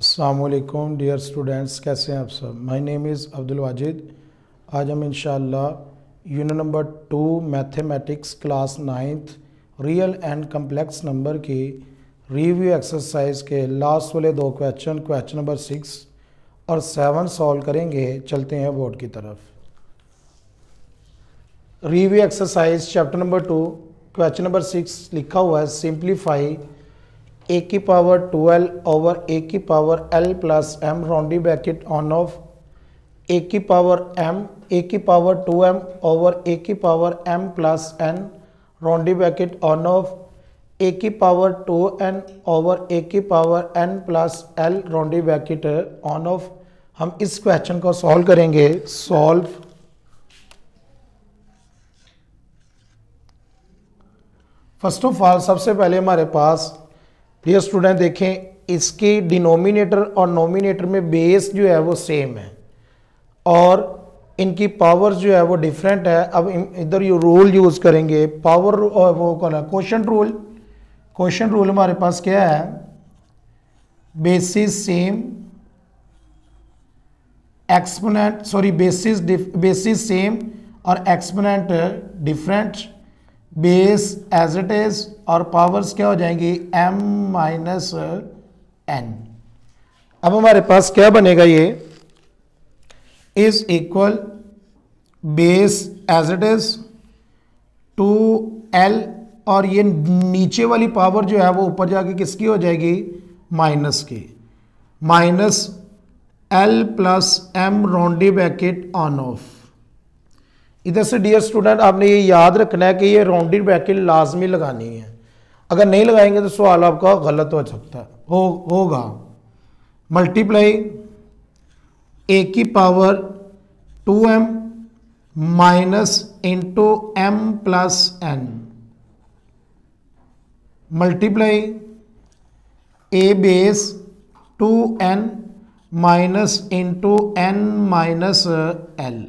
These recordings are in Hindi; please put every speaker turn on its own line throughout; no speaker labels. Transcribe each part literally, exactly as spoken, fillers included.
अस्सलामुअलैकुम डियर स्टूडेंट्स, कैसे हैं आप सब। My name is Abdul Wajid. आज हम इंशाअल्लाह unit number two mathematics class ninth real and complex number की रिव्यू एक्सरसाइज के लास्ट वाले दो क्वेश्चन क्वेश्चन नंबर सिक्स और सेवन सॉल्व करेंगे। चलते हैं बोर्ड की तरफ। Review exercise chapter number two question number six लिखा हुआ है सिंप्लीफाई ए की पावर ट्वेल्व ओवर ए की power L plus M roundy bracket on of A की पावर एम ए की power two M over A की power M plus N roundy bracket on of A की power two N over A की power N plus L roundy bracket on of. हम इस क्वेश्चन को सॉल्व करेंगे। सॉल्व फर्स्ट ऑफ ऑल सबसे पहले हमारे पास डियर स्टूडेंट देखें, इसकी डिनोमिनेटर और नोमिनेटर में बेस जो है वो सेम है और इनकी पावर जो है वो डिफरेंट है। अब इधर ये रूल यूज करेंगे पावर और वो कौन है क्वोशंट रूल। क्वोशंट रूल हमारे पास क्या है, basis same exponent sorry basis basis same और exponent different, base as it is और पावर्स क्या हो जाएंगी m माइनस एन। अब हमारे पास क्या बनेगा, ये is equal base as it is to L और ये नीचे वाली पावर जो है वो ऊपर जाके किसकी हो जाएगी, माइनस की, minus L plus M roundy bracket on of. इधर से डियर स्टूडेंट आपने ये याद रखना है कि ये राउंडेड ब्रैकेट लाजमी लगानी है। अगर नहीं लगाएंगे तो सवाल आपका गलत हो सकता है हो होगा। मल्टीप्लाई ए की power two M minus into M plus N, multiply A base two N minus into N minus L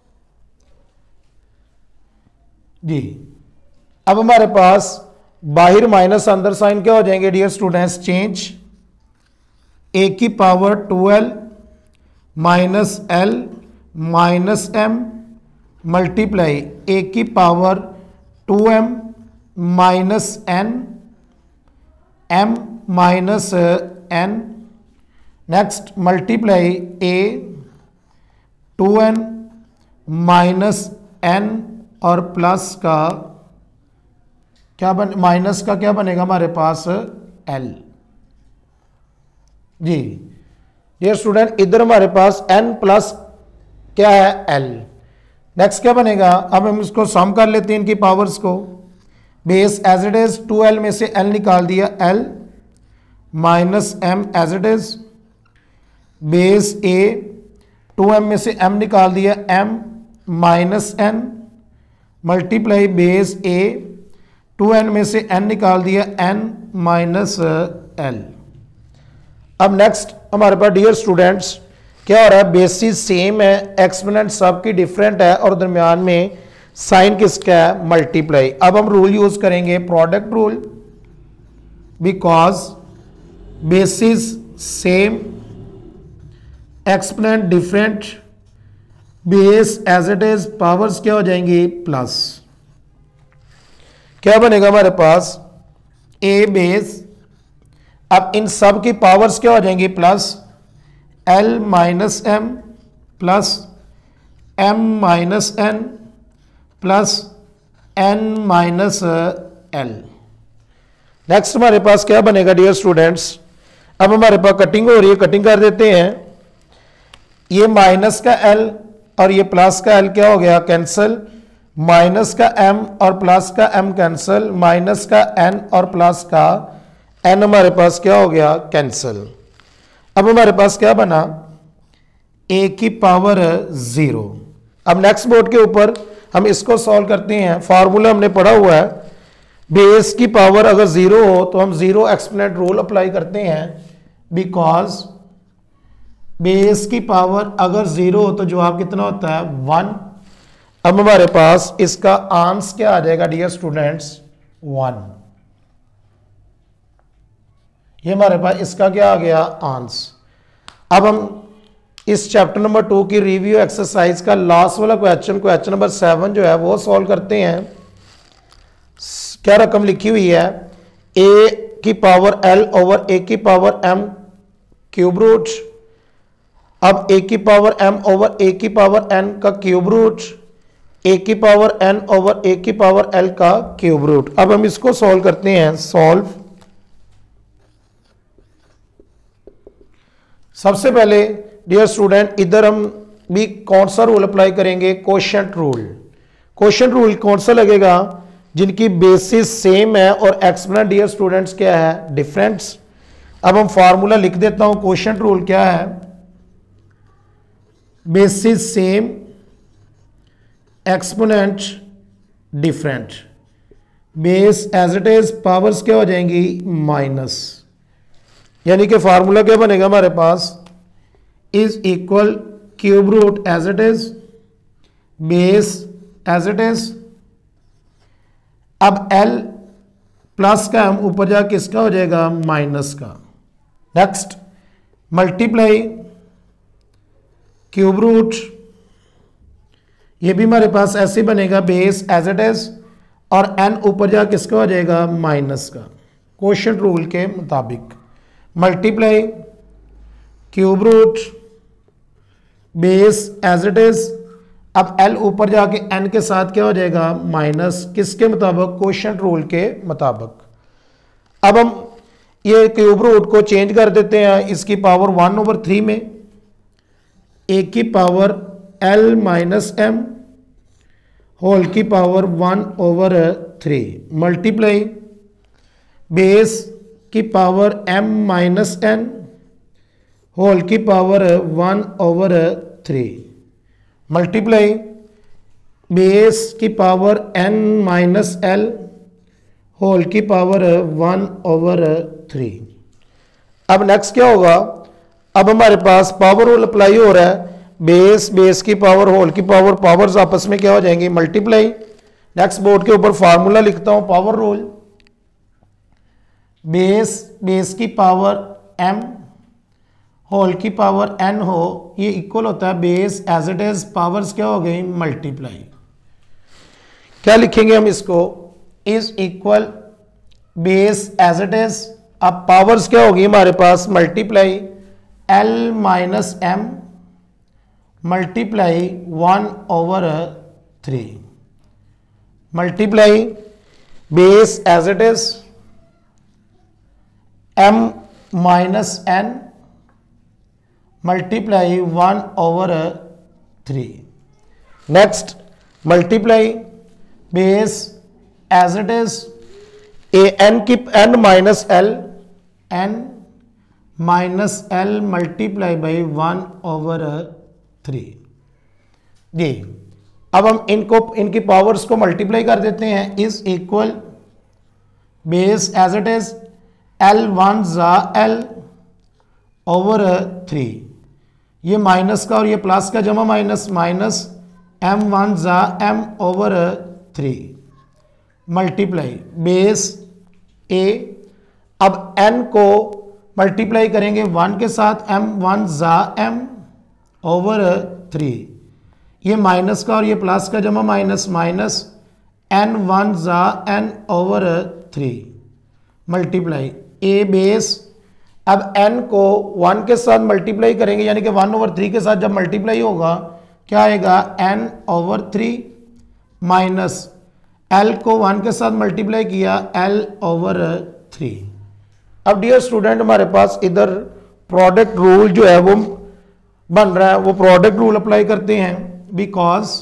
जी। अब हमारे पास बाहर माइनस अंदर साइन क्या हो जाएंगे डियर स्टूडेंट्स, चेंज ए की power twelve minus L minus M multiply A की power two M minus N M minus N, next multiply A two N minus N और प्लस का क्या बन माइनस का क्या बनेगा हमारे पास एल जी। डियर स्टूडेंट इधर हमारे पास n प्लस क्या है एल, नेक्स्ट क्या बनेगा। अब हम इसको सम कर लेते हैं इनकी पावर्स को। Base as it is to L में से l निकाल दिया l minus M as it is, base a two M में से m निकाल दिया m minus N multiply base a two N में से n निकाल दिया n माइनस एल। अब नेक्स्ट हमारे पास डियर स्टूडेंट्स क्या हो रहा है, बेसिस सेम है, एक्सपोनेंट सबकी डिफरेंट है और दरमियान में साइन किसका है, मल्टीप्लाई। अब हम रूल यूज करेंगे product rule, because basis same exponent different, base as it is, powers क्या हो जाएंगी प्लस। क्या बनेगा हमारे पास ए बेस, अब इन सब की पावर्स क्या हो जाएंगी plus L minus M plus M minus N plus N minus L. Next हमारे पास क्या बनेगा डियर स्टूडेंट्स, अब हमारे पास कटिंग हो रही है, कटिंग कर देते हैं। ये माइनस का एल और ये प्लस का एल क्या हो गया कैंसिल, माइनस का एम और प्लस का एम कैंसिल, माइनस का एन और प्लस का एन हमारे पास क्या हो गया कैंसिल। अब हमारे पास क्या बना, ए की पावर जीरो। अब नेक्स्ट बोर्ड के ऊपर हम इसको सॉल्व करते हैं। फॉर्मूला हमने पढ़ा हुआ है, बेस की पावर अगर जीरो हो तो हम जीरो एक्सपोनेंट रूल अप्लाई करते हैं, बिकॉज बेस की पावर अगर जीरो हो तो जवाब कितना होता है वन। अब हमारे पास इसका आंसर क्या आ जाएगा डियर स्टूडेंट्स, वन। ये हमारे पास इसका क्या आ गया आंसर। अब हम इस चैप्टर नंबर टू की रिव्यू एक्सरसाइज का लास्ट वाला क्वेश्चन क्वेश्चन नंबर सेवन जो है वो सॉल्व करते हैं। क्या रकम लिखी हुई है, ए की पावर एल ओवर ए की पावर एम क्यूब रूट। अब ए की पावर एम ओवर ए की पावर एन का क्यूब रूट, ए की पावर एन ओवर ए की पावर एल का क्यूब रूट। अब हम इसको सॉल्व करते हैं। सॉल्व, सबसे पहले डियर स्टूडेंट इधर हम भी कौन सा रूल अप्लाई करेंगे, कोशेंट रूल। कोशेंट रूल कौन सा लगेगा, जिनकी बेसिस सेम है और एक्सपोनेंट डियर स्टूडेंट्स क्या है, डिफरेंस। अब हम फार्मूला लिख देता हूं। कोशेंट रूल क्या है, basis same exponent different, base as it is, powers क्या हो जाएंगी माइनस, यानी कि फार्मूला क्या बनेगा हमारे पास, is equal cube root as it is, base as it is. अब L प्लस का हम ऊपर जा किसका हो जाएगा, माइनस का। नेक्स्ट मल्टीप्लाई क्यूब रूट, ये भी हमारे पास ऐसे बनेगा, बेस एज इट इज, और n ऊपर जा किसका हो जाएगा, माइनस का, कोशेंट रूल के मुताबिक। Multiply cube root, base as it is. अब L ऊपर जाके n के साथ क्या हो जाएगा, माइनस, किसके मुताबिक, कोशेंट रूल के मुताबिक। अब हम ये क्यूब रूट को चेंज कर देते हैं इसकी पावर वन ओवर थ्री में, ए की power L minus M whole की power one over three, multiply base की power m minus N whole की power one over three, multiply base की power n minus L whole की पावर वन ओवर थ्री। अब नेक्स्ट क्या होगा, अब हमारे पास पावर रूल अप्लाई हो रहा है, बेस बेस की पावर होल की पावर, पावर्स आपस में क्या हो जाएंगी, मल्टीप्लाई। नेक्स्ट बोर्ड के ऊपर फार्मूला लिखता हूं, पावर रूल, बेस बेस की पावर m होल की पावर n हो, ये इक्वल होता है base as it is, powers क्या हो गई, मल्टीप्लाई। क्या लिखेंगे हम इसको, is equal base as it is, अब पावर्स क्या होगी हमारे पास, multiply l minus M multiply one over three, multiply base as it is m minus N multiply one over three. Next multiply base as it is, A N की N minus L, N minus L multiply by one over three. जी अब हम इनको इनकी पावर्स को मल्टीप्लाई कर देते हैं, is equal base as it is L one जा एल ओवर थ्री, ये माइनस का और ये प्लस का जमा माइनस, माइनस एम वन जा M over three, multiply base A. अब n को मल्टीप्लाई करेंगे वन के साथ, एम वन जा एम ओवर थ्री, ये माइनस का और ये प्लस का जमा माइनस, माइनस एन वन जा N over three, multiply A base. अब n को वन के साथ मल्टीप्लाई करेंगे, यानी कि वन ओवर थ्री के साथ जब मल्टीप्लाई होगा क्या आएगा, n over three, minus l को वन के साथ मल्टीप्लाई किया, l ओवर थ्री। अब डियर स्टूडेंट हमारे पास इधर प्रोडक्ट रूल जो है वो बन रहा है, वो प्रोडक्ट रूल अप्लाई करते हैं, because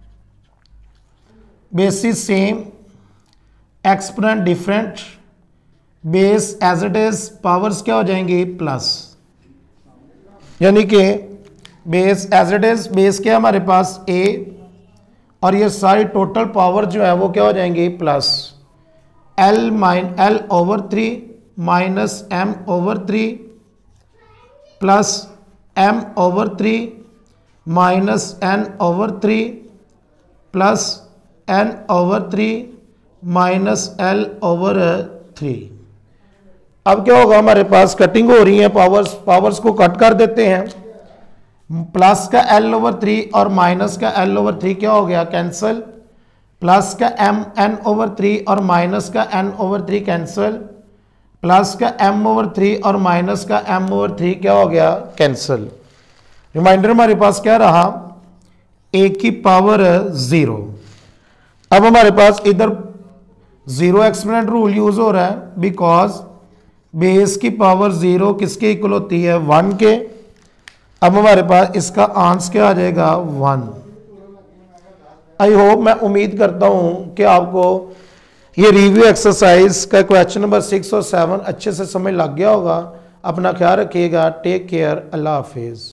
basis same exponent different, base as it is, powers क्या हो जाएंगी प्लस, यानी कि base as it is, base क्या हमारे पास a, और ये सारी टोटल पावर जो है वो क्या हो जाएंगी plus, l minus L over three minus M over three plus m over three minus n over three plus n over three minus l over three. अब क्या होगा, हमारे पास कटिंग हो रही है, पावर्स पावर्स को कट कर देते हैं। प्लस का एल ओवर थ्री और माइनस का एल ओवर थ्री क्या हो गया, कैंसिल। प्लस का एम एन ओवर थ्री और माइनस का N over three cancel. Plus का एम ओवर थ्री और माइनस का एम ओवर थ्री क्या हो गया, कैंसिल। रिमाइंडर हमारे पास क्या रहा, ए की पावर जीरो। अब हमारे पास इधर जीरो एक्सपोनेंट रूल यूज हो रहा है, बिकॉज बेस की पावर जीरो किसके इक्वल होती है, वन के। अब हमारे पास इसका आंसर क्या आ जाएगा, वन। आई होप, मैं उम्मीद करता हूं कि आपको ये रिव्यू एक्सरसाइज का क्वेश्चन नंबर सिक्स और सेवन अच्छे से समझ लग गया होगा। अपना ख्याल रखिएगा, टेक केयर, अल्लाह हाफिज।